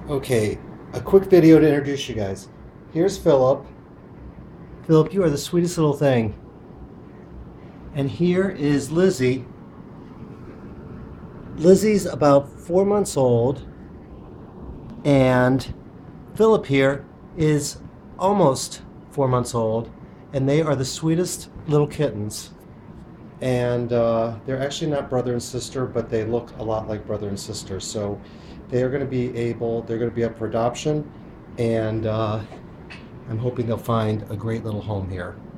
Okay, a quick video to introduce you guys. Here's Philip. Philip, you are the sweetest little thing. And here is Lizzie. Lizzie's about 4 months old, and Philip here is almost 4 months old, and they are the sweetest little kittens. And they're actually not brother and sister, but they look a lot like brother and sister. So they're going to be up for adoption, and I'm hoping they'll find a great little home here.